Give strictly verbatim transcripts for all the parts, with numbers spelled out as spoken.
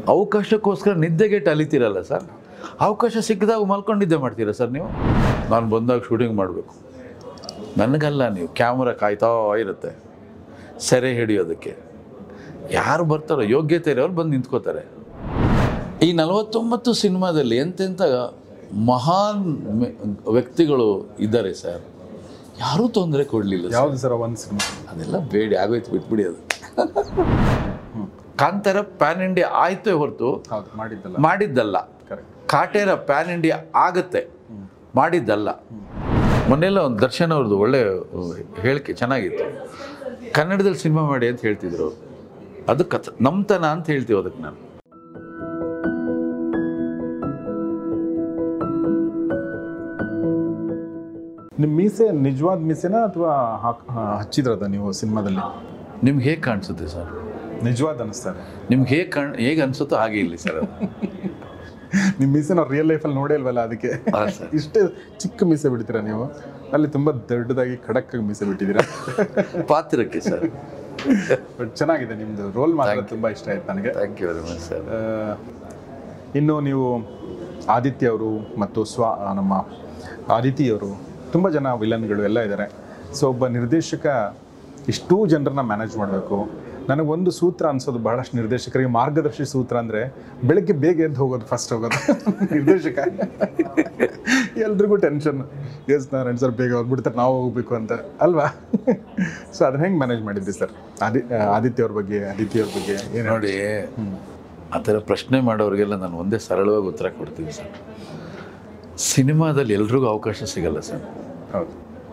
ಅವಕಾಶಕ್ಕೋಸ್ಕರ ನಿದ್ದೆಗೆಟ್ಟು ಅಲಿತೀರಲ್ಲ sir, ಅವಕಾಶ ಸಿಕ್ಕಿದಾಗ ಮಲ್ಕೊಂಡು ನಿದ್ದೆ ಮಾಡ್ತೀರಾ ಸರ್ ನೀವು? ನಾನು ಬಂದಾಗ ಶೂಟಿಂಗ್ ಮಾಡಬೇಕು, ನನಗಲ್ಲ, ನೀವು ಕ್ಯಾಮ್ರಾ ಕಾಯ್ತಾ ಇರುತ್ತೆ ಸೆರೆ ಹಿಡಿಯೋದಕ್ಕೆ. ಯಾರು ಬರ್ತಾರೋ ಯೋಗ್ಯತೆ ಇರೋರು ಬಂದು ನಿಂತ್ಕೋತಾರೆ. ಈ ನಲವತ್ತೊಂಬತ್ತು ಸಿನಿಮಾದಲ್ಲಿ ಎಂತೆಂಥ ಮಹಾನ್ ವ್ಯಕ್ತಿಗಳು ಇದ್ದಾರೆ ಸರ್, ಯಾರೂ ತೊಂದರೆ ಕೊಡಲಿಲ್ಲ. ಯಾವುದು ಸರ್ ಒಂದು ಸಿನಿಮಾ? ಅದೆಲ್ಲ ಬೇಡಿ ಆಗೋಯ್ತು, ಬಿಟ್ಬಿಡಿ. ಅದು ಕಾಂತಾರ ಪ್ಯಾನ್ ಇಂಡಿಯಾ ಆಯ್ತು ಹೊರತು ಮಾಡಿದ್ದಲ್ಲ ಮಾಡಿದ್ದಲ್ಲ ಕಾಟೇರ ಪ್ಯಾನ್ ಇಂಡಿಯಾ ಆಗುತ್ತೆ, ಮಾಡಿದ್ದಲ್ಲ. ಮೊನ್ನೆಲ್ಲ ಒಂದು ದರ್ಶನ್ ಅವ್ರದ್ದು ಒಳ್ಳೆ ಹೇಳಿಕೆ ಚೆನ್ನಾಗಿತ್ತು. ಕನ್ನಡದಲ್ಲಿ ಸಿನಿಮಾ ಮಾಡಿ ಅಂತ ಹೇಳ್ತಿದ್ರು, ಅದು ಕಥ ನಮ್ತನ ಅಂತ ಹೇಳ್ತೀವಿ ಅದಕ್ಕೆ. ನಾನು ನಿಮ್ಮ ಮೀಸೆ ನಿಜವಾದ ಮೀಸೆನಾ ಅಥವಾ ಹಚ್ಚಿದ್ರದ ನೀವು ಸಿನಿಮಾದಲ್ಲಿ? ನಿಮ್ಗೆ ಹೇಗೆ ಕಾಣಿಸುತ್ತೆ ಸರ್? ನಿಜವಾದ ಅನಿಸ್ತಾರೆ ನಿಮ್ಗೆ ಹೇಗೆ ಕಾಣ್ ಹೇಗೆ ಅನಿಸುತ್ತೋ ಹಾಗೆ ಇಲ್ಲಿ ಸರ್. ಅದು ನಿಮ್ಮ ಮೀಸೆ ನಾವು ರಿಯಲ್ ಲೈಫಲ್ಲಿ ನೋಡೇ ಇಲ್ವಲ್ಲ, ಅದಕ್ಕೆ ಇಷ್ಟೇ ಚಿಕ್ಕ ಮೀಸೆ ಬಿಡ್ತೀರಾ ನೀವು. ಅಲ್ಲಿ ತುಂಬ ದೊಡ್ಡದಾಗಿ ಖಡಕ್ಕಾಗಿ ಮೀಸೆ ಬಿಟ್ಟಿದ್ದೀರಾ ಪಾತ್ರಕ್ಕೆ ಸರ್. ಬಟ್ ಚೆನ್ನಾಗಿದೆ ನಿಮ್ಮದು ರೋಲ್, ಮಾತ್ರ ತುಂಬ ಇಷ್ಟ ಆಯ್ತು ನನಗೆ. Thank you very much sir. ಇನ್ನು ನೀವು ಆದಿತ್ಯ ಅವರು ಮತ್ತು ಸ್ವ ನಮ್ಮ ಆದಿತಿಯವರು, ತುಂಬ ಜನ ವಿಲನ್ಗಳು ಎಲ್ಲ ಇದ್ದಾರೆ. ಸೊ ಒಬ್ಬ ನಿರ್ದೇಶಕ ಇಷ್ಟೂ ಜನರನ್ನ ಮ್ಯಾನೇಜ್ ಮಾಡಬೇಕು. ನನಗೊಂದು ಸೂತ್ರ ಅನ್ಸೋದು ಬಹಳಷ್ಟು ನಿರ್ದೇಶಕರಿಗೆ, ಮಾರ್ಗದರ್ಶಿ ಸೂತ್ರ ಅಂದರೆ ಬೆಳಗ್ಗೆ ಬೇಗ ಎದ್ದು ಹೋಗೋದು, ಫಸ್ಟ್ ಹೋಗೋದು ನಿರ್ದೇಶಕ. ಎಲ್ರಿಗೂ ಟೆನ್ಷನ್, ಎಸ್ ನಾರಾಯಣ್ ಸರ್ ಬೇಗ ಹೋಗ್ಬಿಡ್ತಾರೆ, ನಾವು ಹೋಗ್ಬೇಕು ಅಂತ ಅಲ್ವಾ? ಸೊ ಅದನ್ನ ಹೆಂಗೆ ಮ್ಯಾನೇಜ್ ಮಾಡಿದ್ರಿ ಸರ್? ಆದಿ ಆದಿತ್ಯ ಅವ್ರ ಬಗ್ಗೆ, ಆದಿತ್ಯ ಅವ್ರ ಬಗ್ಗೆ ಏನು ನೋಡಿ, ಆ ಥರ ಪ್ರಶ್ನೆ ಮಾಡೋರಿಗೆಲ್ಲ ನಾನು ಒಂದೇ ಸರಳವಾಗಿ ಉತ್ತರ ಕೊಡ್ತೀನಿ ಸರ್. ಸಿನಿಮಾದಲ್ಲಿ ಎಲ್ರಿಗೂ ಅವಕಾಶ ಸಿಗಲ್ಲ ಸರ್. ಹೌದು,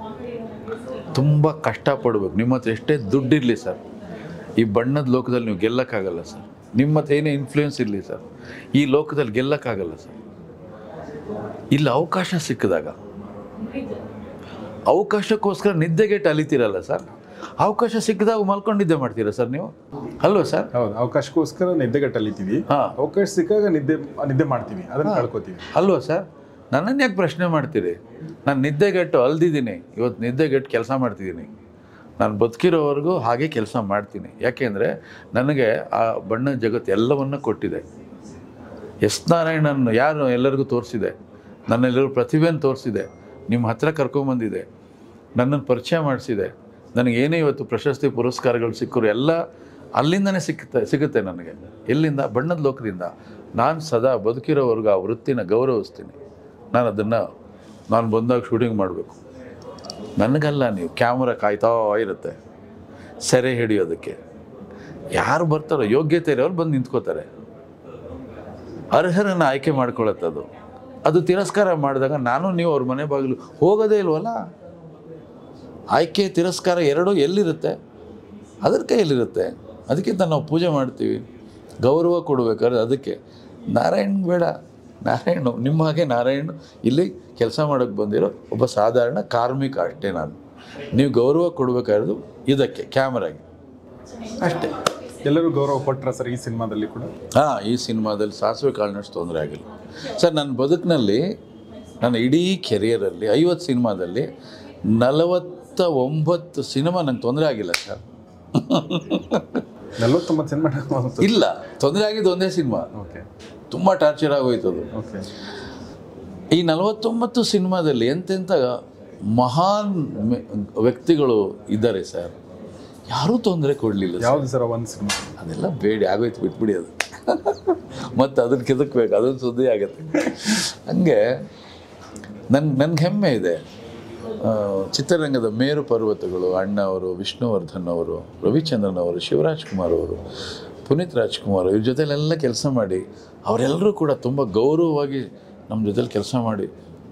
ತುಂಬ ಕಷ್ಟಪಡ್ಬೇಕು. ನಿಮ್ಮ ಹತ್ರ ಎಷ್ಟೇ ದುಡ್ಡಿರಲಿ ಸರ್, ಈ ಬಣ್ಣದ ಲೋಕದಲ್ಲಿ ನೀವು ಗೆಲ್ಲಕ್ಕಾಗಲ್ಲ ಸರ್. ನಿಮ್ಮ ಹತ್ರ ಏನೇ ಇನ್ಫ್ಲೂಯೆನ್ಸ್ ಇರಲಿ ಸರ್, ಈ ಲೋಕದಲ್ಲಿ ಗೆಲ್ಲಕ್ಕಾಗಲ್ಲ ಸರ್. ಇಲ್ಲಿ ಅವಕಾಶ ಸಿಕ್ಕಿದಾಗ, ಅವಕಾಶಕ್ಕೋಸ್ಕರ ನಿದ್ದೆಗೆಟ್ಟು ಅಲಿತೀರಲ್ಲ ಸರ್, ಅವಕಾಶ ಸಿಕ್ಕಿದಾಗ ಮಲ್ಕೊಂಡು ನಿದ್ದೆ ಮಾಡ್ತೀರಾ ಸರ್ ನೀವು? ಅಲ್ವಾ ಸರ್? ಹೌದು, ಅವಕಾಶಕ್ಕೋಸ್ಕರ ನಿದ್ದೆಗೆಟ್ಟು ಅಲಿತೀವಿ, ಅವಕಾಶ ಸಿಕ್ಕಾಗ ನಿದ್ದೆ ನಿದ್ದೆ ಮಾಡ್ತೀವಿ, ಅದನ್ನು ಕಳ್ಕೊತೀವಿ ಅಲ್ವಾ ಸರ್? ನನ್ನನ್ನು ಯಾಕೆ ಪ್ರಶ್ನೆ ಮಾಡ್ತೀರಿ? ನಾನು ನಿದ್ದೆಗೆಟ್ಟು ಅಲ್ದಿದ್ದೀನಿ, ಇವತ್ತು ನಿದ್ದೆಗೆಟ್ಟು ಕೆಲಸ ಮಾಡ್ತಿದ್ದೀನಿ. ನಾನು ಬದುಕಿರೋವರೆಗೂ ಹಾಗೆ ಕೆಲಸ ಮಾಡ್ತೀನಿ. ಯಾಕೆಂದರೆ ನನಗೆ ಆ ಬಣ್ಣದ ಜಗತ್ತು ಎಲ್ಲವನ್ನೂ ಕೊಟ್ಟಿದೆ. ಎಸ್ ನಾರಾಯಣನ್ ಯಾರು ಎಲ್ಲರಿಗೂ ತೋರಿಸಿದೆ, ನನ್ನೆಲ್ಲರೂ ಪ್ರತಿಭೆಯನ್ನು ತೋರಿಸಿದೆ, ನಿಮ್ಮ ಹತ್ರ ಕರ್ಕೊಂಬಂದಿದೆ, ನನ್ನನ್ನು ಪರಿಚಯ ಮಾಡಿಸಿದೆ. ನನಗೇನೇ ಇವತ್ತು ಪ್ರಶಸ್ತಿ ಪುರಸ್ಕಾರಗಳು ಸಿಕ್ಕರು ಎಲ್ಲ ಅಲ್ಲಿಂದನೇ ಸಿಕ್ಕುತ್ತೆ ಸಿಗುತ್ತೆ ನನಗೆ. ಎಲ್ಲಿಂದ? ಬಣ್ಣದ ಲೋಕದಿಂದ. ನಾನು ಸದಾ ಬದುಕಿರೋವರೆಗೂ ಆ ವೃತ್ತಿನ ಗೌರವಿಸ್ತೀನಿ. ನಾನು ಅದನ್ನು ನಾನು ಬಂದಾಗ ಶೂಟಿಂಗ್ ಮಾಡಬೇಕು, ನನಗಲ್ಲ, ನೀವು ಕ್ಯಾಮ್ರಾ ಕಾಯ್ತಾ ಇರುತ್ತೆ ಸೆರೆ ಹಿಡಿಯೋದಕ್ಕೆ. ಯಾರು ಬರ್ತಾರೋ ಯೋಗ್ಯತೆ ಇರೋರು ಬಂದು ನಿಂತ್ಕೋತಾರೆ. ಅರ್ಹರನ್ನು ಆಯ್ಕೆ ಮಾಡ್ಕೊಳ್ಳುತ್ತದು. ಅದು ತಿರಸ್ಕಾರ ಮಾಡಿದಾಗ ನಾನು ನೀವು ಅವ್ರ ಮನೆ ಬಾಗಿಲು ಹೋಗೋದೇ ಇಲ್ವಲ್ಲ. ಆಯ್ಕೆ ತಿರಸ್ಕಾರ ಎರಡೂ ಎಲ್ಲಿರುತ್ತೆ? ಅದ್ರ ಕೈಯಲ್ಲಿರುತ್ತೆ. ಅದಕ್ಕಿಂತ ನಾವು ಪೂಜೆ ಮಾಡ್ತೀವಿ, ಗೌರವ ಕೊಡಬೇಕಾದ್ರೆ. ಅದಕ್ಕೆ ನಾರಾಯಣ್ ಬೇಡ, ನಾರಾಯಣ ನಿಮ್ಮ ಹಾಗೆ ನಾರಾಯಣ್ ಇಲ್ಲಿ ಕೆಲಸ ಮಾಡೋಕ್ಕೆ ಬಂದಿರೋ ಒಬ್ಬ ಸಾಧಾರಣ ಕಾರ್ಮಿಕ ಅಷ್ಟೇ. ನಾನು ನೀವು ಗೌರವ ಕೊಡಬೇಕಾಗಿರೋದು ಇದಕ್ಕೆ, ಕ್ಯಾಮ್ರಾಗೆ ಅಷ್ಟೇ. ಎಲ್ಲರೂ ಗೌರವ ಕೊಟ್ಟರೆ ಸರ್ ಈ ಸಿನಿಮಾದಲ್ಲಿ ಕೂಡ? ಹಾಂ, ಈ ಸಿನಿಮಾದಲ್ಲಿ ಸಾಸಿವೆ ಕಾಳಿನಷ್ಟು ತೊಂದರೆ ಆಗಿಲ್ಲ ಸರ್. ನನ್ನ ಬದುಕಿನಲ್ಲಿ, ನನ್ನ ಇಡೀ ಕೆರಿಯರಲ್ಲಿ ಐವತ್ತು ಸಿನಿಮಾದಲ್ಲಿ ನಲವತ್ತ ಒಂಬತ್ತು ಸಿನಿಮಾ ನಂಗೆ ತೊಂದರೆ ಆಗಿಲ್ಲ ಸರ್. ನಲವತ್ತೊಂಬತ್ತು ಸಿನಿಮಾ ಇಲ್ಲ, ತೊಂದರೆ ಆಗಿದ್ದು ಒಂದೇ ಸಿನಿಮಾ. ಓಕೆ, ತುಂಬ ಟಾರ್ಚರ್ ಆಗೋಯ್ತದು. ಓಕೆ. ಈ ನಲವತ್ತೊಂಬತ್ತು ಸಿನಿಮಾದಲ್ಲಿ ಎಂತೆಂಥ ಮಹಾನ್ ವ್ಯಕ್ತಿಗಳು ಇದ್ದಾರೆ ಸರ್, ಯಾರೂ ತೊಂದರೆ ಕೊಡಲಿಲ್ಲ. ಯಾವುದು ಸರ್ ಒಂದು ಸಿನಿಮಾ? ಅದೆಲ್ಲ ಬೇಡಿ ಆಗೋಯ್ತು, ಬಿಟ್ಬಿಡಿ. ಅದು ಮತ್ತು ಅದನ್ನು ಕೆದಕ್ಬೇಕು, ಅದೊಂದು ಸುದ್ದಿ ಆಗುತ್ತೆ. ಹಂಗೆ ನನ್ನ ನನಗೆ ಹೆಮ್ಮೆ ಇದೆ. ಚಿತ್ರರಂಗದ ಮೇರು ಪರ್ವತಗಳು ಅಣ್ಣ ಅವರು, ವಿಷ್ಣುವರ್ಧನ್ ಅವರು, ರವಿಚಂದ್ರನ್ ಅವರು, ಶಿವರಾಜ್ ಕುಮಾರ್ ಅವರು, ಪುನೀತ್ ರಾಜ್ಕುಮಾರ್, ಇವ್ರ ಜೊತೆಲೆಲ್ಲ ಕೆಲಸ ಮಾಡಿ ಅವರೆಲ್ಲರೂ ಕೂಡ ತುಂಬ ಗೌರವವಾಗಿ ನಮ್ಮ ಜೊತೆಲಿ ಕೆಲಸ ಮಾಡಿ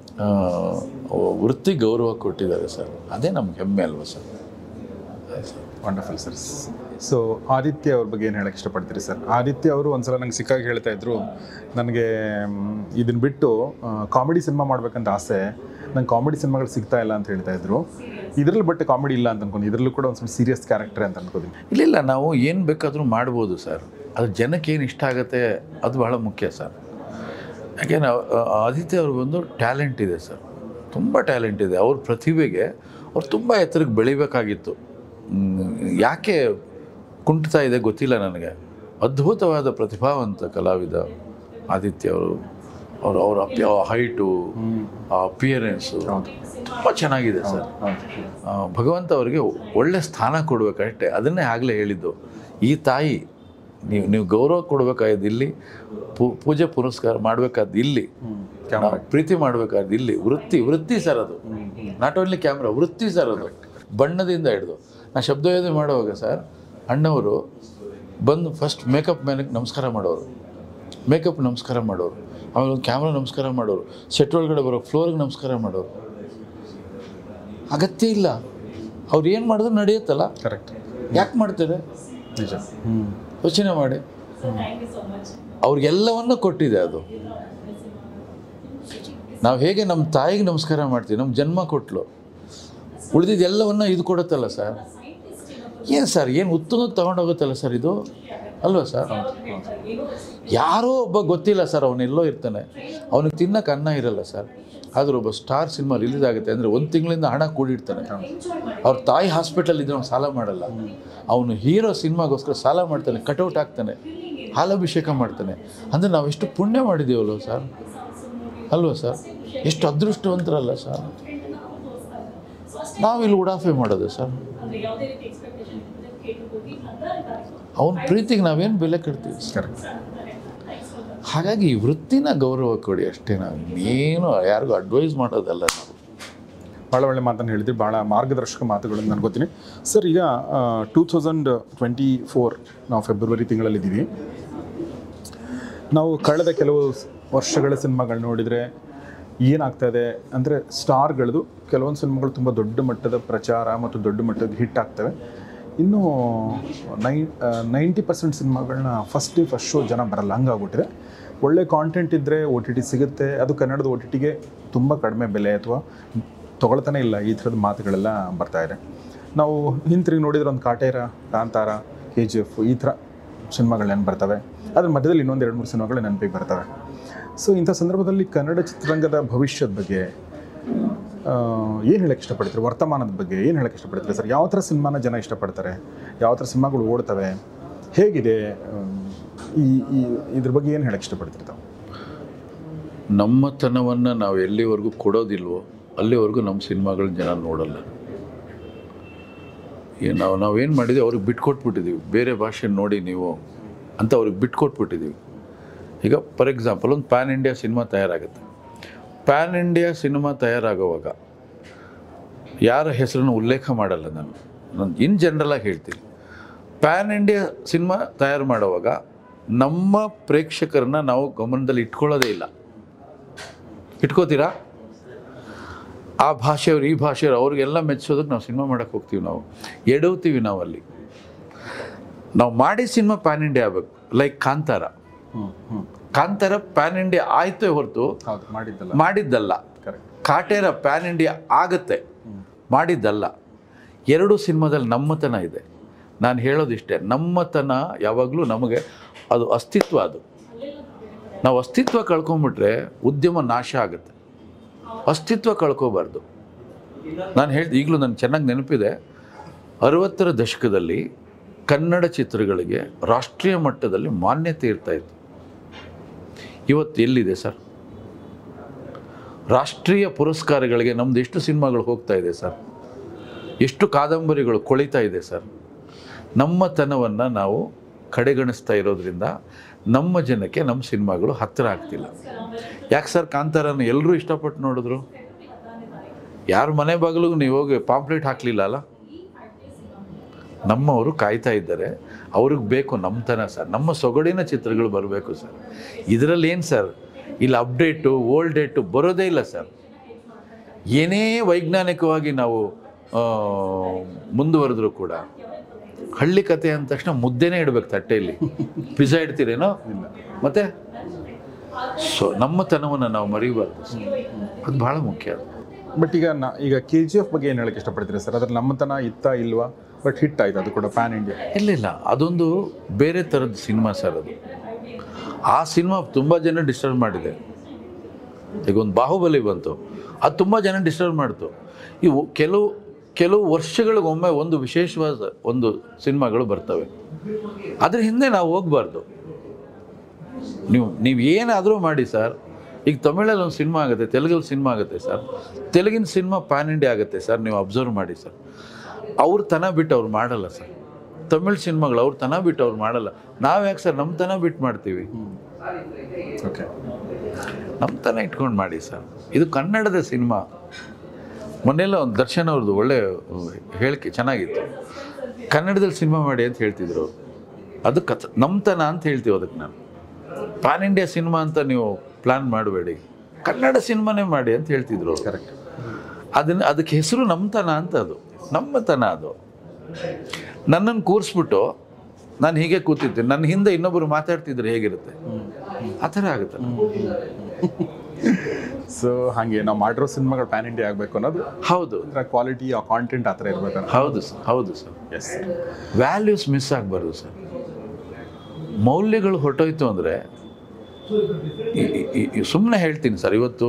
ವೃತ್ತಿ ಗೌರವ ಕೊಟ್ಟಿದ್ದಾರೆ ಸರ್. ಅದೇ ನಮ್ಗೆ ಹೆಮ್ಮೆ ಅಲ್ವಾ sir? Wonderful sir. So Aditya ಅವ್ರ ಬಗ್ಗೆ ಏನು ಹೇಳಕ್ಕೆ ಇಷ್ಟಪಡ್ತೀರಿ ಸರ್? ಆದಿತ್ಯ ಅವರು ಒಂದ್ಸಲ ನಂಗೆ ಸಿಕ್ಕಾಗಿ ಹೇಳ್ತಾ ಇದ್ರು, ನನಗೆ ಇದನ್ನ ಬಿಟ್ಟು ಕಾಮಿಡಿ ಸಿನಿಮಾ ಮಾಡ್ಬೇಕಂತ ಆಸೆ, ನಂಗೆ ಕಾಮಿಡಿ ಸಿನಿಮಾಗಳು ಸಿಗ್ತಾ ಇಲ್ಲ ಅಂತ ಹೇಳ್ತಾ ಇದ್ರು. ಇದರಲ್ಲಿ ಬಟ್ ಕಾಮಿಡಿ ಇಲ್ಲ ಅಂತ ಅನ್ಕೊಂಡು, ಇದರಲ್ಲೂ ಕೂಡ ಒಂದು ಸ್ವಲ್ಪ ಸೀರಿಯಸ್ ಕ್ಯಾರೆಕ್ಟರ್ ಅಂತ ಅನ್ಕೋತೀನಿ. ಇಲ್ಲ ಇಲ್ಲ, ನಾವು ಏನು ಬೇಕಾದರೂ ಮಾಡ್ಬೋದು ಸರ್. ಅದು ಜನಕ್ಕೆ ಏನು ಇಷ್ಟ ಆಗುತ್ತೆ ಅದು ಬಹಳ ಮುಖ್ಯ ಸರ್. ಯಾಕೆಂದರೆ ಆದಿತ್ಯ ಅವ್ರಿಗೊಂದು ಟ್ಯಾಲೆಂಟ್ ಇದೆ ಸರ್, ತುಂಬ ಟ್ಯಾಲೆಂಟ್ ಇದೆ. ಅವ್ರ ಪ್ರತಿಭೆಗೆ ಅವ್ರು ತುಂಬ ಎತ್ತರಕ್ಕೆ ಬೆಳಿಬೇಕಾಗಿತ್ತು. ಯಾಕೆ ಕುಂಟ್ತಾ ಇದೆ ಗೊತ್ತಿಲ್ಲ ನನಗೆ. ಅದ್ಭುತವಾದ ಪ್ರತಿಭಾವಂತ ಕಲಾವಿದ ಆದಿತ್ಯ ಅವರು. ಅವರು ಅವರ ಅಪಿ ಹೈಟು, ಆ ಅಪಿಯರೆನ್ಸು ತುಂಬ ಚೆನ್ನಾಗಿದೆ ಸರ್. ಭಗವಂತ ಅವರಿಗೆ ಒಳ್ಳೆ ಸ್ಥಾನ ಕೊಡಬೇಕಷ್ಟೇ. ಅದನ್ನೇ ಆಗಲೇ ಹೇಳಿದ್ದು, ಈ ತಾಯಿ ನೀವು ನೀವು ಗೌರವ ಕೊಡಬೇಕಾದ್ದು ಇಲ್ಲಿ, ಪೂ ಪೂಜೆ ಪುರಸ್ಕಾರ ಮಾಡಬೇಕಾದ್ದು ಇಲ್ಲಿ, ಪ್ರೀತಿ ಮಾಡಬೇಕಾದ್ದು ಇಲ್ಲಿ. ವೃತ್ತಿ ವೃತ್ತಿ ಸರ್ ಅದು, ನಾಟ್ ಓನ್ಲಿ ಕ್ಯಾಮ್ರಾ, ವೃತ್ತಿ ಸರ್ ಅದು. ಬಣ್ಣದಿಂದ ಹಿಡಿದು ನಾ ಶಬ್ದಯೋಧನೆ ಮಾಡುವಾಗ ಸರ್, ಅಣ್ಣವರು ಬಂದು ಫಸ್ಟ್ ಮೇಕಪ್ ಮೇಲೆ ನಮಸ್ಕಾರ ಮಾಡೋರು, ಮೇಕಪ್ ನಮಸ್ಕಾರ ಮಾಡೋರು, ಆಮೇಲೆ ಒಂದು ಕ್ಯಾಮ್ರಾ ನಮಸ್ಕಾರ ಮಾಡೋರು, ಸೆಟ್ ಒಳಗಡೆ ಬರೋ ಫ್ಲೋರ್ಗೆ ನಮಸ್ಕಾರ ಮಾಡೋರು. ಅಗತ್ಯ ಇಲ್ಲ, ಅವ್ರು ಏನು ಮಾಡಿದ್ರು ನಡೆಯುತ್ತಲ್ಲ. ಕರೆಕ್ಟ್. ಯಾಕೆ ಮಾಡ್ತಾರೆ ನಿಜ. ಯೋಚನೆ ಮಾಡಿ. ಅವ್ರಿಗೆಲ್ಲವನ್ನೂ ಕೊಟ್ಟಿದೆ ಅದು. ನಾವು ಹೇಗೆ ನಮ್ಮ ತಾಯಿಗೆ ನಮಸ್ಕಾರ ಮಾಡ್ತೀವಿ, ನಮ್ಮ ಜನ್ಮ ಕೊಟ್ಟಲು, ಉಳಿದಿದ್ದು ಎಲ್ಲವನ್ನ ಇದು ಕೊಡುತ್ತಲ್ಲ ಸರ್. ಏನು ಸರ್, ಏನು ಉತ್ತಮ ತೊಗೊಂಡೋಗುತ್ತಲ್ಲ ಸರ್ ಇದು, ಅಲ್ವಾ ಸರ್? ಯಾರೋ ಒಬ್ಬ ಗೊತ್ತಿಲ್ಲ ಸರ್, ಅವನೆಲ್ಲೋ ಇರ್ತಾನೆ, ಅವನಿಗೆ ತಿನ್ನಕ್ಕೆ ಅನ್ನ ಇರಲ್ಲ ಸರ್. ಆದರೂ ಒಬ್ಬ ಸ್ಟಾರ್ ಸಿನಿಮಾ ರಿಲೀಸ್ ಆಗುತ್ತೆ ಅಂದರೆ ಒಂದು ತಿಂಗಳಿಂದ ಹಣ ಕೂಡಿಡ್ತಾನೆ. ಅವ್ರ ತಾಯಿ ಹಾಸ್ಪಿಟಲ್ ಇದ್ರೆ ಅವ್ನು ಸಾಲ ಮಾಡಲ್ಲ, ಅವನು ಹೀರೋ ಸಿನಿಮಾಗೋಸ್ಕರ ಸಾಲ ಮಾಡ್ತಾನೆ, ಕಟೌಟ್ ಹಾಕ್ತಾನೆ, ಹಾಲಾಭಿಷೇಕ ಮಾಡ್ತಾನೆ. ಅಂದರೆ ನಾವೆಷ್ಟು ಪುಣ್ಯ ಮಾಡಿದ್ದೀವಲ್ವ ಸರ್, ಅಲ್ವಾ ಸರ್? ಎಷ್ಟು ಅದೃಷ್ಟವಂತರಲ್ಲ ಸರ್. ನಾವಿಲ್ಲಿ ಉಡಾಫೆ ಮಾಡೋದು ಸರ್. ಅವನ ಪ್ರೀತಿಗೆ ನಾವೇನು ಬೆಲೆ ಕೊಡ್ತೀವಿ ಸರ್. ಹಾಗಾಗಿ ಈ ವೃತ್ತಿನ ಗೌರವ ಕೊಡಿ ಅಷ್ಟೇ. ನಾವು ಇನ್ನೇನು ಯಾರಿಗೂ ಅಡ್ವೈಸ್ ಮಾಡೋದಲ್ಲ ನಾವು. ಭಾಳ ಒಳ್ಳೆ ಮಾತನ್ನು ಹೇಳಿದ್ರಿ, ಭಾಳ ಮಾರ್ಗದರ್ಶಕ ಮಾತುಗಳನ್ನು ನಾನು ಗೊತ್ತೀನಿ ಸರ್. ಈಗ ಟೂ ತೌಸಂಡ್ ಟ್ವೆಂಟಿ ಫೋರ್ ನಾವು ಫೆಬ್ರವರಿ ತಿಂಗಳಲ್ಲಿದ್ದೀವಿ. ನಾವು ಕಳೆದ ಕೆಲವು ವರ್ಷಗಳ ಸಿನಿಮಾಗಳು ನೋಡಿದರೆ ಏನಾಗ್ತಾಯಿದೆ ಅಂದರೆ, ಸ್ಟಾರ್ಗಳದು ಕೆಲವೊಂದು ಸಿನಿಮಾಗಳು ತುಂಬ ದೊಡ್ಡ ಮಟ್ಟದ ಪ್ರಚಾರ ಮತ್ತು ದೊಡ್ಡ ಮಟ್ಟದ ಹಿಟ್ ಆಗ್ತವೆ. ಇನ್ನೂ ನೈ ನೈಂಟಿ ಪರ್ಸೆಂಟ್ ಸಿನಿಮಾಗಳನ್ನ ಫಸ್ಟ್ ಡೇ ಫಸ್ಟ್ ಶೋ ಜನ ಬರಲ್ಲ, ಹಂಗಾಗ್ಬಿಟ್ಟಿದೆ. ಒಳ್ಳೆ ಕಾಂಟೆಂಟ್ ಇದ್ದರೆ ಒ ಟಿ ಟಿ ಸಿಗುತ್ತೆ, ಅದು ಕನ್ನಡದ ಒ ಟಿ ಟಿಗೆ ತುಂಬ ಕಡಿಮೆ ಬೆಲೆ ಅಥವಾ ತೊಗೊಳ್ತಾನೆ ಇಲ್ಲ, ಈ ಥರದ ಮಾತುಗಳೆಲ್ಲ ಬರ್ತಾಯಿದೆ. ನಾವು ಹಿಂತಿರುಗಿ ನೋಡಿದ್ರೆ ಒಂದು Kaatera, Kantara, K G F ಈ ಥರ ಸಿನಿಮಾಗಳು ನೆನಪು ಬರ್ತವೆ. ಅದ್ರ ಮಧ್ಯದಲ್ಲಿ ಇನ್ನೊಂದು ಎರಡು ಮೂರು ಸಿನಿಮಾಗಳು ನೆನಪಿಗೆ ಬರ್ತವೆ. ಸೊ ಇಂಥ ಸಂದರ್ಭದಲ್ಲಿ ಕನ್ನಡ ಚಿತ್ರರಂಗದ ಭವಿಷ್ಯದ ಬಗ್ಗೆ ಏನು ಹೇಳಕ್ಕೆ ಇಷ್ಟಪಡ್ತೀರಿ? ವರ್ತಮಾನದ ಬಗ್ಗೆ ಏನು ಹೇಳಕ್ಕೆ ಇಷ್ಟಪಡ್ತೀರಿ ಸರ್? ಯಾವ ಥರ ಸಿನಿಮಾನ ಜನ ಇಷ್ಟಪಡ್ತಾರೆ, ಯಾವ ಥರ ಸಿನಿಮಾಗಳು ಓಡ್ತವೆ, ಹೇಗಿದೆ ಈ ಈ ಇದ್ರ ಬಗ್ಗೆ ಏನು ಹೇಳಕ್ಕೆ ಇಷ್ಟಪಡ್ತೀರಿ ತಾವು? ನಮ್ಮತನವನ್ನು ನಾವು ಎಲ್ಲಿವರೆಗೂ ಕೊಡೋದಿಲ್ವೋ ಅಲ್ಲಿವರೆಗೂ ನಮ್ಮ ಸಿನಿಮಾಗಳ ಜನ ನೋಡಲ್ಲ. ಈ ನಾವು ನಾವೇನು ಮಾಡಿದ್ದೀವಿ, ಅವ್ರಿಗೆ ಬಿಟ್ಕೊಟ್ಬಿಟ್ಟಿದ್ದೀವಿ. ಬೇರೆ ಭಾಷೆ ನೋಡಿ ನೀವು ಅಂತ ಅವ್ರಿಗೆ ಬಿಟ್ಕೊಟ್ಬಿಟ್ಟಿದ್ದೀವಿ. ಈಗ ಫಾರ್ ಎಕ್ಸಾಂಪಲ್ ಒಂದು ಪ್ಯಾನ್ ಇಂಡಿಯಾ ಸಿನಿಮಾ ತಯಾರಾಗುತ್ತೆ. ಪ್ಯಾನ್ ಇಂಡಿಯಾ ಸಿನಿಮಾ ತಯಾರಾಗುವಾಗ ಯಾರ ಹೆಸರನ್ನು ಉಲ್ಲೇಖ ಮಾಡಲ್ಲ ನಾನು, ನಾನು ಇನ್ ಜನರಲಾಗಿ ಹೇಳ್ತೀನಿ. ಪ್ಯಾನ್ ಇಂಡಿಯಾ ಸಿನಿಮಾ ತಯಾರು ಮಾಡುವಾಗ ನಮ್ಮ ಪ್ರೇಕ್ಷಕರನ್ನ ನಾವು ಗಮನದಲ್ಲಿ ಇಟ್ಕೊಳ್ಳೋದೇ ಇಲ್ಲ. ಇಟ್ಕೋತೀರಾ? ಆ ಭಾಷೆಯವ್ರು ಈ ಭಾಷೆಯವ್ರು ಅವ್ರಿಗೆಲ್ಲ ಮೆಚ್ಚೋದಕ್ಕೆ ನಾವು ಸಿನಿಮಾ ಮಾಡೋಕ್ಕೆ ಹೋಗ್ತೀವಿ. ನಾವು ಎಡವ್ತೀವಿ. ನಾವಲ್ಲಿ ನಾವು ಮಾಡಿ ಸಿನಿಮಾ ಪ್ಯಾನ್ ಇಂಡಿಯಾ ಆಗಬೇಕು. Like Kantara. Kantara pan India ಆಯ್ತೇ ಹೊರತು ಮಾಡಿದ್ದಲ್ಲ ಮಾಡಿದ್ದಲ್ಲ ಕಾಟೇರ ಪ್ಯಾನ್ ಇಂಡಿಯಾ ಆಗುತ್ತೆ, ಮಾಡಿದ್ದಲ್ಲ. ಎರಡು ಸಿನಿಮಾದಲ್ಲಿ ನಮ್ಮತನ ಇದೆ. ನಾನು ಹೇಳೋದಿಷ್ಟೇ, ನಮ್ಮತನ ಯಾವಾಗಲೂ ನಮಗೆ ಅದು ಅಸ್ತಿತ್ವ. ಅದು ನಾವು ಅಸ್ತಿತ್ವ ಕಳ್ಕೊಂಬಿಟ್ರೆ ಉದ್ಯಮ ನಾಶ ಆಗುತ್ತೆ. ಅಸ್ತಿತ್ವ ಕಳ್ಕೋಬಾರ್ದು. ನಾನು ಹೇಳ್ದು ಈಗಲೂ ನನಗೆ ಚೆನ್ನಾಗಿ ನೆನಪಿದೆ, ಅರವತ್ತರ ದಶಕದಲ್ಲಿ ಕನ್ನಡ ಚಿತ್ರಗಳಿಗೆ ರಾಷ್ಟ್ರೀಯ ಮಟ್ಟದಲ್ಲಿ ಮಾನ್ಯತೆ ಇರ್ತಾಯಿತ್ತು. ಇವತ್ತು ಎಲ್ಲಿದೆ ಸರ್? ರಾಷ್ಟ್ರೀಯ ಪುರಸ್ಕಾರಗಳಿಗೆ ನಮ್ಮದು ಎಷ್ಟು ಸಿನಿಮಾಗಳು ಹೋಗ್ತಾ ಇದೆ ಸರ್? ಎಷ್ಟು ಕಾದಂಬರಿಗಳು ಕೊಳಿತಾ ಇದೆ ಸರ್? ನಮ್ಮತನವನ್ನು ನಾವು ಕಡೆಗಣಿಸ್ತಾ ಇರೋದ್ರಿಂದ ನಮ್ಮ ಜನಕ್ಕೆ ನಮ್ಮ ಸಿನಿಮಾಗಳು ಹತ್ತಿರ ಆಗ್ತಿಲ್ಲ. ಯಾಕೆ ಸರ್ ಕಾಂತಾರನ ಎಲ್ಲರೂ ಇಷ್ಟಪಟ್ಟು ನೋಡಿದ್ರು? ಯಾರ ಮನೆ ಬಾಗಿಲಿಗೂ ನೀವು ಹೋಗಿ ಪಾಂಪ್ಲೆಟ್ ಹಾಕಲಿಲ್ಲ ಅಲ್ಲ? ನಮ್ಮವರು ಕಾಯ್ತಾ ಇದ್ದಾರೆ. ಅವ್ರಿಗೆ ಬೇಕು ನಮ್ಮತನ ಸರ್, ನಮ್ಮ ಸೊಗಡಿನ ಚಿತ್ರಗಳು ಬರಬೇಕು ಸರ್. ಇದರಲ್ಲಿ ಏನು ಸರ್, ಇಲ್ಲಿ ಅಪ್ಡೇಟು ಓಲ್ಡ್ ಡೇಟು ಬರೋದೇ ಇಲ್ಲ ಸರ್. ಏನೇ ವೈಜ್ಞಾನಿಕವಾಗಿ ನಾವು ಮುಂದುವರೆದ್ರೂ ಕೂಡ ಹಳ್ಳಿ ಕತೆ ಅಂದ ತಕ್ಷಣ ಮುದ್ದೆನೇ ಇಡಬೇಕು ತಟ್ಟೆಯಲ್ಲಿ. ಪಿಜ್ಜಾ ಇಡ್ತೀರೇನೋ? ಮತ್ತೆ ಸೊ ನಮ್ಮತನವನ್ನು ನಾವು ಮರಿಬಾರ್ದು, ಅದು ಭಾಳ ಮುಖ್ಯ. ಬಟ್ ಈಗ ನಾ ಈಗ ಕೆ ಜಿ ಎಫ್ ಬಗ್ಗೆ ಏನು ಹೇಳಕ್ಕೆ ಇಷ್ಟಪಡ್ತೀರಿ ಸರ್? ಅದ್ರ ನಮ್ಮತನ ಇತ್ತಾ ಇಲ್ವಾ? ಬಟ್ ಹಿಟ್ ಆಯಿತು, ಅದು ಕೂಡ ಪ್ಯಾನ್ ಇಂಡಿಯಾ. ಇಲ್ಲ ಇಲ್ಲ, ಅದೊಂದು ಬೇರೆ ಥರದ ಸಿನಿಮಾ ಸರ್. ಅದು ಆ ಸಿನಿಮಾ ತುಂಬ ಜನ ಡಿಸ್ಟರ್ಬ್ ಮಾಡಿದೆ. ಈಗ ಒಂದು ಬಾಹುಬಲಿ ಬಂತು, ಅದು ತುಂಬ ಜನ ಡಿಸ್ಟರ್ಬ್ ಮಾಡ್ತು. ಇವು ಕೆಲವು ಕೆಲವು ವರ್ಷಗಳಿಗೊಮ್ಮೆ ಒಂದು ವಿಶೇಷವಾದ ಒಂದು ಸಿನಿಮಾಗಳು ಬರ್ತವೆ. ಅದ್ರ ಹಿಂದೆ ನಾವು ಹೋಗಬಾರ್ದು. ನೀವು ನೀವು ಏನಾದರೂ ಮಾಡಿ ಸರ್. ಈಗ ತಮಿಳಲ್ಲಿ ಒಂದು ಸಿನಿಮಾ ಆಗುತ್ತೆ, ತೆಲುಗಲ್ಲಿ ಸಿನಿಮಾ ಆಗುತ್ತೆ ಸರ್. ತೆಲುಗಿನ ಸಿನಿಮಾ ಪ್ಯಾನ್ ಇಂಡಿಯಾ ಆಗುತ್ತೆ ಸರ್. ನೀವು ಅಬ್ಸರ್ವ್ ಮಾಡಿ ಸರ್. ಅವ್ರ ತನ ಬಿಟ್ಟು ಅವ್ರು ಮಾಡಲ್ಲ ಸರ್. ತಮಿಳ್ ಸಿನಿಮಾಗಳು ಅವ್ರ ತನ ಬಿಟ್ಟು ಅವ್ರು ಮಾಡಲ್ಲ. ನಾವು ಯಾಕೆ ಸರ್ ನಮ್ಮ ತನ ಬಿಟ್ಟು ಮಾಡ್ತೀವಿ? ಓಕೆ, ನಮ್ಮ ತನ ಇಟ್ಕೊಂಡು ಮಾಡಿ ಸರ್. ಇದು ಕನ್ನಡದ ಸಿನಿಮಾ. ಮೊನ್ನೆಲ್ಲ ಒಂದು ದರ್ಶನ್ ಅವ್ರದ್ದು ಒಳ್ಳೆ ಹೇಳಿಕೆ ಚೆನ್ನಾಗಿತ್ತು. ಕನ್ನಡದಲ್ಲಿ ಸಿನಿಮಾ ಮಾಡಿ ಅಂತ ಹೇಳ್ತಿದ್ರು ಅವರು. ಅದು ಕಥ ನಮ್ಮತನ ಅಂತ ಹೇಳ್ತೀವಿ ಅದಕ್ಕೆ. ನಾನು ಪ್ಯಾನ್ ಇಂಡಿಯಾ ಸಿನಿಮಾ ಅಂತ ನೀವು ಪ್ಲ್ಯಾನ್ ಮಾಡಬೇಡಿ, ಕನ್ನಡ ಸಿನಿಮಾನೇ ಮಾಡಿ ಅಂತ ಹೇಳ್ತಿದ್ರು ಅವರು. ಕರೆಕ್ಟ್. ಅದನ್ನು ಅದಕ್ಕೆ ಹೆಸರು ನಮ್ಮತನ ಅಂತ. ಅದು ನಮ್ಮತನ. ಅದು ನನ್ನನ್ನು ಕೂರಿಸ್ಬಿಟ್ಟು ನಾನು ಹೀಗೆ ಕೂತಿದ್ದೆ, ನನ್ನ ಹಿಂದೆ ಇನ್ನೊಬ್ಬರು ಮಾತಾಡ್ತಿದ್ರೆ ಹೇಗಿರುತ್ತೆ? ಆ ಥರ ಆಗುತ್ತೆ. ಸೊ ಹಾಗೆ ನಾವು ಮಾಡಿರೋ ಸಿನಿಮಾಗಳು ಪ್ಯಾನ್ ಇಂಡಿಯಾ ಆಗಬೇಕು ಅನ್ನೋದು. ಹೌದು. ಅದರ ಕ್ವಾಲಿಟಿ, ಆ ಕಾಂಟೆಂಟ್ ಆ ಥರ ಇರಬೇಕು. ಹೌದು ಸರ್, ಹೌದು ಸರ್. ಎಸ್. ವ್ಯಾಲ್ಯೂಸ್ ಮಿಸ್ ಆಗಬಾರ್ದು ಸರ್. ಮೌಲ್ಯಗಳು ಹೊರಟೋಯ್ತು ಅಂದರೆ ಸುಮ್ಮನೆ ಹೇಳ್ತೀನಿ ಸರ್. ಇವತ್ತು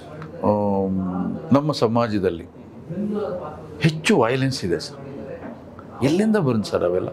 ನಮ್ಮ ಸಮಾಜದಲ್ಲಿ ಹೆಚ್ಚು ವೈಲೆನ್ಸ್ ಇದೆ ಸರ್. ಎಲ್ಲಿಂದ ಬರುತ್ತೆ ಸರ್ ಅವೆಲ್ಲ?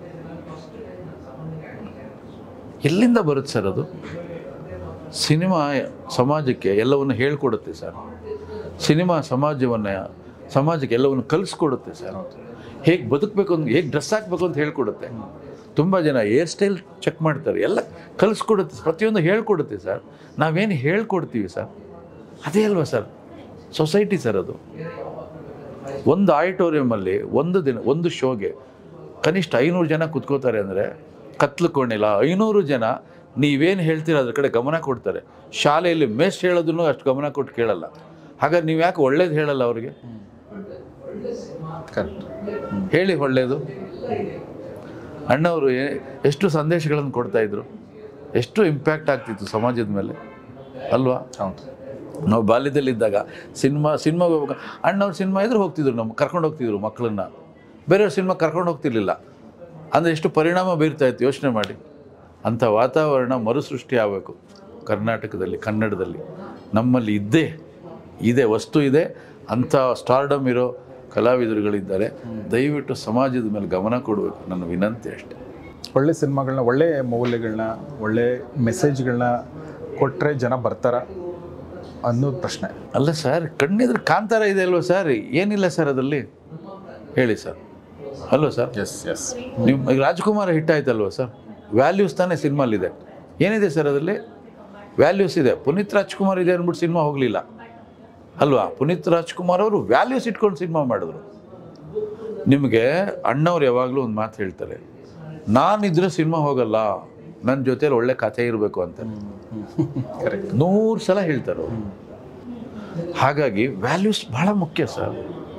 ಎಲ್ಲಿಂದ ಬರುತ್ತೆ ಸರ್ ಅದು? ಸಿನಿಮಾ ಸಮಾಜಕ್ಕೆ ಎಲ್ಲವನ್ನು ಹೇಳ್ಕೊಡುತ್ತೆ ಸರ್. ಸಿನಿಮಾ ಸಮಾಜವನ್ನು ಸಮಾಜಕ್ಕೆ ಎಲ್ಲವನ್ನು ಕಲಿಸ್ಕೊಡುತ್ತೆ ಸರ್. ಹೇಗೆ ಬದುಕಬೇಕು ಅಂತ, ಹೇಗೆ ಡ್ರೆಸ್ ಹಾಕಬೇಕು ಅಂತ ಹೇಳ್ಕೊಡುತ್ತೆ. ತುಂಬ ಜನ ಹೇರ್ ಸ್ಟೈಲ್ ಚೆಕ್ ಮಾಡ್ತಾರೆ, ಎಲ್ಲ ಕಲಿಸ್ಕೊಡುತ್ತೆ, ಪ್ರತಿಯೊಂದು ಹೇಳ್ಕೊಡುತ್ತೆ ಸರ್. ನಾವೇನು ಹೇಳ್ಕೊಡ್ತೀವಿ ಸರ್? ಅದೇ ಅಲ್ವಾ ಸರ್ ಸೊಸೈಟಿ ಸರ್? ಅದು ಒಂದು ಆಡಿಟೋರಿಯಮಲ್ಲಿ ಒಂದು ದಿನ ಒಂದು ಶೋಗೆ ಕನಿಷ್ಠ ಐನೂರು ಜನ ಕುತ್ಕೋತಾರೆ ಅಂದರೆ ಕತ್ಲು ಕೋಣೆಲ್ಲ ಐನೂರು ಜನ ನೀವೇನು ಹೇಳ್ತೀರ ಅದ್ರ ಕಡೆ ಗಮನ ಕೊಡ್ತಾರೆ. ಶಾಲೆಯಲ್ಲಿ ಮೆಸ್ ಹೇಳೋದನ್ನು ಅಷ್ಟು ಗಮನ ಕೊಟ್ಟು ಕೇಳಲ್ಲ. ಹಾಗಾದ್ರೆ ನೀವು ಯಾಕೆ ಒಳ್ಳೇದು ಹೇಳಲ್ಲ ಅವ್ರಿಗೆ? ಕರೆಕ್ಟ್. ಹೇಳಿ ಒಳ್ಳೆಯದು. ಅಣ್ಣವರು ಎಷ್ಟು ಸಂದೇಶಗಳನ್ನು ಕೊಡ್ತಾಯಿದ್ರು, ಎಷ್ಟು ಇಂಪ್ಯಾಕ್ಟ್ ಆಗ್ತಿತ್ತು ಸಮಾಜದ ಮೇಲೆ ಅಲ್ವಾ? ಹೌದು. ನಾವು ಬಾಲ್ಯದಲ್ಲಿದ್ದಾಗ ಸಿನಿಮಾ ಸಿನಿಮಾಗೆ ಹೋಗ್ಬೇಕು, ಅಣ್ಣವ್ರು ಸಿನಿಮಾ ಇದ್ರೆ ಹೋಗ್ತಿದ್ರು, ನಮ್ಮ ಕರ್ಕೊಂಡು ಹೋಗ್ತಿದ್ರು ಮಕ್ಕಳನ್ನು. ಬೇರೆಯವ್ರ ಸಿನಿಮಾ ಕರ್ಕೊಂಡು ಹೋಗ್ತಿರ್ಲಿಲ್ಲ ಅಂದರೆ ಎಷ್ಟು ಪರಿಣಾಮ ಬೀರ್ತಾಯಿತ್ತು ಯೋಚನೆ ಮಾಡಿ. ಅಂಥ ವಾತಾವರಣ ಮರುಸೃಷ್ಟಿ ಆಗಬೇಕು ಕರ್ನಾಟಕದಲ್ಲಿ, ಕನ್ನಡದಲ್ಲಿ. ನಮ್ಮಲ್ಲಿ ಇದ್ದೇ ಇದೆ, ವಸ್ತು ಇದೆ. ಅಂಥ ಸ್ಟಾರ್ಡಮ್ ಇರೋ ಕಲಾವಿದರುಗಳಿದ್ದಾರೆ. ದಯವಿಟ್ಟು ಸಮಾಜದ ಮೇಲೆ ಗಮನ ಕೊಡಬೇಕು, ನನ್ನ ವಿನಂತಿ ಅಷ್ಟೆ. ಒಳ್ಳೆ ಸಿನಿಮಾಗಳನ್ನ, ಒಳ್ಳೆ ಮೌಲ್ಯಗಳನ್ನ, ಒಳ್ಳೆ ಮೆಸೇಜ್ಗಳನ್ನ ಕೊಟ್ಟರೆ ಜನ ಬರ್ತಾರ ಅನ್ನೋದು ಪ್ರಶ್ನೆ. ಅಲ್ಲ ಸರ್, ಕಣ್ಣಿದ್ರೆ ಕಾಂತಾರ ಇದೆ ಅಲ್ವ ಸರ್? ಏನಿಲ್ಲ ಸರ್ ಅದರಲ್ಲಿ, ಹೇಳಿ ಸರ್. ಅಲ್ವ ಸರ್? S yes. ನಿಮ್ಮ ಈಗ ರಾಜ್ಕುಮಾರ ಹಿಟ್ ಆಯ್ತಲ್ವ ಸರ್? ವ್ಯಾಲ್ಯೂಸ್ ತಾನೇ ಸಿನಿಮಾಲಿದೆ. ಏನಿದೆ ಸರ್ ಅದರಲ್ಲಿ? ವ್ಯಾಲ್ಯೂಸ್ ಇದೆ. ಪುನೀತ್ ರಾಜ್ಕುಮಾರ್ ಇದೆ ಅಂದ್ಬಿಟ್ಟು ಸಿನಿಮಾ ಹೋಗಲಿಲ್ಲ ಅಲ್ವಾ? ಪುನೀತ್ ರಾಜ್ಕುಮಾರ್ ಅವರು ವ್ಯಾಲ್ಯೂಸ್ ಇಟ್ಕೊಂಡು ಸಿನಿಮಾ ಮಾಡಿದ್ರು. ನಿಮಗೆ ಅಣ್ಣವ್ರು ಯಾವಾಗಲೂ ಒಂದು ಮಾತು ಹೇಳ್ತಾರೆ, ನಾನಿದ್ರೆ ಸಿನಿಮಾ ಹೋಗಲ್ಲ, ನನ್ನ ಜೊತೆಲಿ ಒಳ್ಳೆ ಕಥೆ ಇರಬೇಕು ಅಂತ ನೂರು ಸಲ ಹೇಳ್ತಾರೆ ಅವರು. ಹಾಗಾಗಿ ವ್ಯಾಲ್ಯೂಸ್ ಬಹಳ ಮುಖ್ಯ ಸರ್.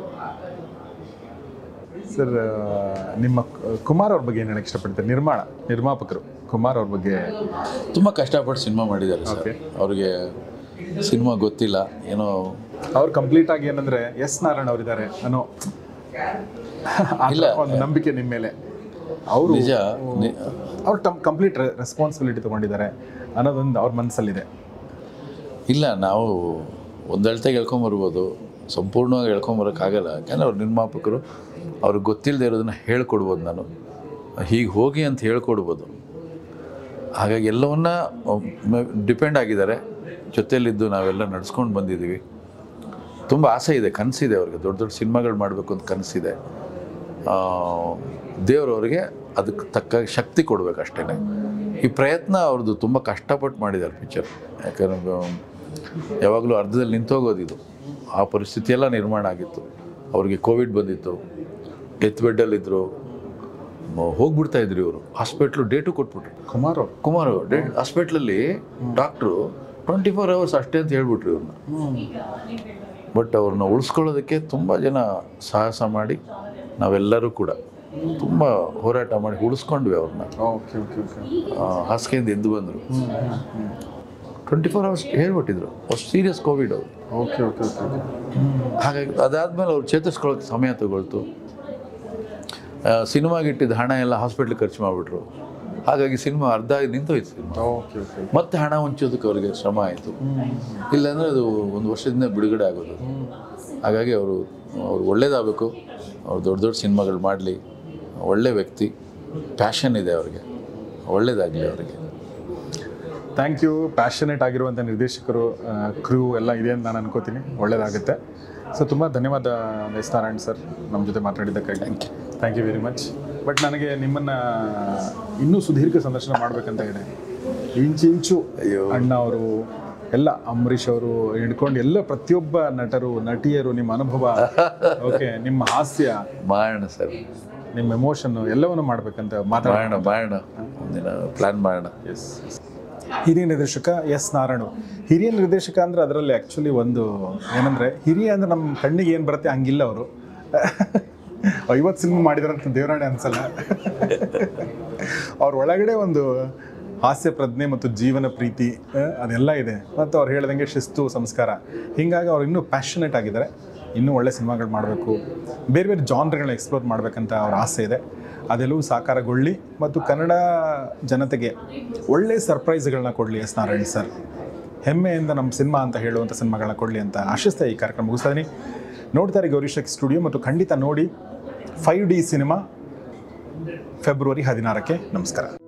ಸರ್, ನಿಮ್ಮ ಕುಮಾರ್ ಅವ್ರ ಬಗ್ಗೆ ಏನು ಹೇಳಕ್ಕೆ ಇಷ್ಟಪಡ್ತಾರೆ? ನಿರ್ಮಾಣ ನಿರ್ಮಾಪಕರು ಕುಮಾರ್ ಅವ್ರ ಬಗ್ಗೆ ತುಂಬ ಕಷ್ಟಪಟ್ಟು ಸಿನಿಮಾ ಮಾಡಿದ್ದಾರೆ ಸರ್. ಅವ್ರಿಗೆ ಸಿನಿಮಾ ಗೊತ್ತಿಲ್ಲ ಏನೋ. ಅವ್ರು ಕಂಪ್ಲೀಟ್ ಆಗಿ ಏನಂದ್ರೆ ಎಸ್ ನಾರಾಯಣ್ ಅವರಿದ್ದಾರೆ ಅನ್ನೋ ಇಲ್ಲ ಒಂದು ನಂಬಿಕೆ ನಿಮ್ಮ ಮೇಲೆ. ಅವರು ನಿಜ, ಅವ್ರು ತಮ್ಮ ಕಂಪ್ಲೀಟ್ ರೆಸ್ಪಾನ್ಸಿಬಿಲಿಟಿ ತೊಗೊಂಡಿದ್ದಾರೆ ಅನ್ನೋದೊಂದು ಅವ್ರ ಮನಸ್ಸಲ್ಲಿದೆ. ಇಲ್ಲ, ನಾವು ಒಂದು ಅಳತೆಗೆ ಹೇಳ್ಕೊಂಬರ್ಬೋದು, ಸಂಪೂರ್ಣವಾಗಿ ಹೇಳ್ಕೊಂಬರೋಕ್ಕಾಗಲ್ಲ. ಯಾಕೆಂದರೆ ಅವ್ರು ನಿರ್ಮಾಪಕರು, ಅವ್ರಿಗೆ ಗೊತ್ತಿಲ್ಲದೆ ಇರೋದನ್ನು ಹೇಳ್ಕೊಡ್ಬೋದು. ನಾನು ಹೀಗೆ ಹೋಗಿ ಅಂತ ಹೇಳ್ಕೊಡ್ಬೋದು. ಹಾಗಾಗಿ ಎಲ್ಲವನ್ನ ಡಿಪೆಂಡ್ ಆಗಿದ್ದಾರೆ. ಜೊತೆಯಲ್ಲಿದ್ದು ನಾವೆಲ್ಲ ನಡ್ಸ್ಕೊಂಡು ಬಂದಿದ್ದೀವಿ. ತುಂಬ ಆಸೆ ಇದೆ, ಕನಸಿದೆ ಅವ್ರಿಗೆ. ದೊಡ್ಡ ದೊಡ್ಡ ಸಿನಿಮಾಗಳು ಮಾಡಬೇಕು ಅಂತ ಕನಸಿದೆ. ದೇವರವ್ರಿಗೆ ಅದಕ್ಕೆ ತಕ್ಕ ಶಕ್ತಿ ಕೊಡಬೇಕು ಅಷ್ಟೇ. ಈ ಪ್ರಯತ್ನ ಅವ್ರದ್ದು ತುಂಬ ಕಷ್ಟಪಟ್ಟು ಮಾಡಿದ್ದಾರೆ ಪಿಕ್ಚರ್. ಯಾಕಂದ್ರೆ ಯಾವಾಗಲೂ ಅರ್ಧದಲ್ಲಿ ನಿಂತೋಗೋದಿದು. ಆ ಪರಿಸ್ಥಿತಿ ಎಲ್ಲ ನಿರ್ಮಾಣ ಆಗಿತ್ತು. ಅವ್ರಿಗೆ ಕೋವಿಡ್ ಬಂದಿತ್ತು, ಡೆತ್ ಬೆಡ್ಡಲ್ಲಿದ್ದರು, ಹೋಗ್ಬಿಡ್ತಾಯಿದ್ರು ಇವರು. ಹಾಸ್ಪಿಟ್ಲು ಡೇಟು ಕೊಟ್ಬಿಟ್ರು. ಕುಮಾರ್ ಅವರು ಕುಮಾರ್ ಡೇ ಹಾಸ್ಪಿಟ್ಲಲ್ಲಿ ಡಾಕ್ಟ್ರು ಟ್ವೆಂಟಿ ಫೋರ್ ಅವರ್ಸ್ ಅಷ್ಟೇ ಅಂತ ಹೇಳ್ಬಿಟ್ರು ಇವ್ರನ್ನ. ಬಟ್ ಅವ್ರನ್ನ ಉಳಿಸ್ಕೊಳ್ಳೋದಕ್ಕೆ ತುಂಬ ಜನ ಸಾಹಸ ಮಾಡಿ, ನಾವೆಲ್ಲರೂ ಕೂಡ ತುಂಬ ಹೋರಾಟ ಮಾಡಿ ಉಳಿಸ್ಕೊಂಡ್ವಿ ಅವ್ರನ್ನ. Okay okay okay. ಹಾಸಿಗೆಯಿಂದ ಎದ್ದು ಬಂದರು. ಟ್ವೆಂಟಿ ಫೋರ್ ಅವರ್ಸ್ ಹೇಳ್ಬಿಟ್ಟಿದ್ರು. ಅಷ್ಟು ಸೀರಿಯಸ್ ಕೋವಿಡ್ ಅವರು. Okay okay okay okay. ಹಾಗಾಗಿ ಅದಾದಮೇಲೆ ಅವ್ರು ಚೇತರಿಸ್ಕೊಳ್ಳೋಕೆ ಸಮಯ ತಗೊಳ್ತು. ಸಿನಿಮಾಗಿಟ್ಟಿದ್ದ ಹಣ ಎಲ್ಲ ಹಾಸ್ಪಿಟ್ಲಿಗೆ ಖರ್ಚು ಮಾಡಿಬಿಟ್ರು. ಹಾಗಾಗಿ ಸಿನಿಮಾ ಅರ್ಧ ನಿಂತೋಯ್ತು ಸಿನಿಮಾ. Okay okay. ಮತ್ತೆ ಹಣ ಹೊಂಚೋದಕ್ಕೆ ಅವ್ರಿಗೆ ಶ್ರಮ ಆಯಿತು. ಇಲ್ಲಾಂದರೆ ಅದು ಒಂದು ವರ್ಷದಿಂದ ಬಿಡುಗಡೆ ಆಗೋದು. ಹಾಗಾಗಿ ಅವರು ಅವ್ರು ಒಳ್ಳೇದಾಗಬೇಕು, ಅವ್ರು ದೊಡ್ಡ ದೊಡ್ಡ ಸಿನಿಮಾಗಳು ಮಾಡಲಿ, ಒಳ್ಳೆ ವ್ಯಕ್ತಿ, ಪ್ಯಾಷನ್ ಇದೆ ಅವ್ರಿಗೆ, ಒಳ್ಳೇದಾಗಲಿ ಅವರಿಗೆ. Thank you. ಪ್ಯಾಷನೇಟ್ ಆಗಿರುವಂಥ ನಿರ್ದೇಶಕರು, ಕ್ರೂ ಎಲ್ಲ ಇದೆ ಅಂತ ನಾನು ಅನ್ಕೋತೀನಿ. ಒಳ್ಳೆಯದಾಗುತ್ತೆ. ಸೊ ತುಂಬ ಧನ್ಯವಾದ ಎಸ್ ನಾರಾಯಣ್ ಸರ್ ನಮ್ಮ ಜೊತೆ ಮಾತಾಡಿದ್ದಕ್ಕಾಗಿ. Thank you very much. But ನನಗೆ ನಿಮ್ಮನ್ನು ಇನ್ನೂ ಸುದೀರ್ಘ ಸಂದರ್ಶನ ಮಾಡಬೇಕಂತ ಇದೆ. ಇಂಚಿಂಚು ಅಣ್ಣ ಅವರು ಎಲ್ಲ, ಅಂಬರೀಷ್ ಅವರು ಹಿಡ್ಕೊಂಡು ಎಲ್ಲ ಪ್ರತಿಯೊಬ್ಬ ನಟರು ನಟಿಯರು ನಿಮ್ಮ ಅನುಭವ, ಓಕೆ, ನಿಮ್ಮ ಹಾಸ್ಯ, ಮಾಡೋಣ ಸರ್, ನಿಮ್ಮ ಎಮೋಷನ್ನು ಎಲ್ಲವನ್ನು ಮಾಡಬೇಕಂತ ಮಾತಾಡೋಣ. ಮಾಡೋಣ ಒಂದಿನ ಪ್ಲ್ಯಾನ್ ಮಾಡೋಣ. ಎಸ್. ಹಿರಿಯ ನಿರ್ದೇಶಕ ಎಸ್ ನಾರಾಯಣ್. ಹಿರಿಯ ನಿರ್ದೇಶಕ ಅಂದರೆ ಅದರಲ್ಲಿ ಆ್ಯಕ್ಚುಲಿ ಒಂದು ಏನಂದರೆ, ಹಿರಿಯ ಅಂದರೆ ನಮ್ಮ ಕಣ್ಣಿಗೆ ಏನು ಬರುತ್ತೆ ಹಂಗಿಲ್ಲ ಅವರು. ಐವತ್ತು ಸಿನಿಮಾ ಮಾಡಿದ್ರಂತ ದೇವರಾಣೆ ಅನ್ಸಲ್ಲ. ಅವ್ರ ಒಳಗಡೆ ಒಂದು ಹಾಸ್ಯ ಪ್ರಜ್ಞೆ ಮತ್ತು ಜೀವನ ಪ್ರೀತಿ ಅದೆಲ್ಲ ಇದೆ. ಮತ್ತು ಅವ್ರು ಹೇಳ್ದಂಗೆ ಶಿಸ್ತು, ಸಂಸ್ಕಾರ, ಹೀಗಾಗಿ ಅವ್ರು ಇನ್ನೂ ಪ್ಯಾಷನೇಟ್ ಆಗಿದ್ದಾರೆ. ಇನ್ನೂ ಒಳ್ಳೆ ಸಿನಿಮಾಗಳು ಮಾಡಬೇಕು, ಬೇರೆ ಬೇರೆ ಜಾನ್ರ್ಗಳನ್ನ ಎಕ್ಸ್ಪ್ಲೋರ್ ಮಾಡಬೇಕಂತ ಅವ್ರ ಆಸೆ ಇದೆ. ಅದೆಲ್ಲವೂ ಸಾಕಾರಗೊಳ್ಳಿ ಮತ್ತು ಕನ್ನಡ ಜನತೆಗೆ ಒಳ್ಳೆ ಸರ್ಪ್ರೈಸ್ಗಳನ್ನ ಕೊಡಲಿ ಎಸ್ ನಾರಾಯಣ್ ಸರ್. ಹೆಮ್ಮೆಯಿಂದ ನಮ್ಮ ಸಿನಿಮಾ ಅಂತ ಹೇಳುವಂಥ ಸಿನಿಮಾಗಳನ್ನ ಕೊಡಲಿ ಅಂತ ಆಶಿಸ್ತಾ ಈ ಕಾರ್ಯಕ್ರಮ ಮುಗಿಸ್ತಾ ಇದ್ದೀನಿ. ನೋಡ್ತಾರೆ ಗೌರಿಶಕ್ತಿ ಸ್ಟುಡಿಯೋ ಮತ್ತು ಖಂಡಿತ ನೋಡಿ. ಫೈವ್ ಡಿ ಸಿನಿಮಾ ಫೆಬ್ರವರಿ ಹದಿನಾರಕ್ಕೆ. ನಮಸ್ಕಾರ.